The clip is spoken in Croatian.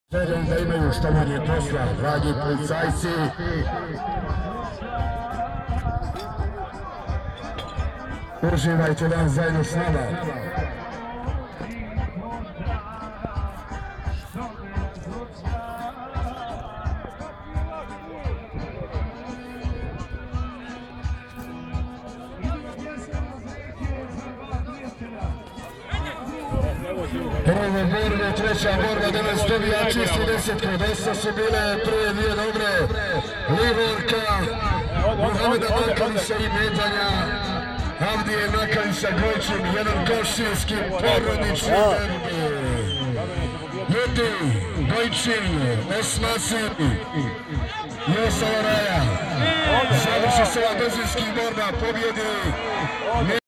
Želim da imaju što manje posla, dragi policajci. Uživajte dan zajedno s nama. Prva borba, treća borba, danas dobija čisti desetku. Dosta su bile prve dvije dobre. Livorka, Muhameda Nakalića i Medanja, Avdije Nakalića Gojčin, jedan košinski porodični derbi. Ljudi, Gojčin, Osmasi, Josava Raja. Završi se ova brzinskih borba, pobjedi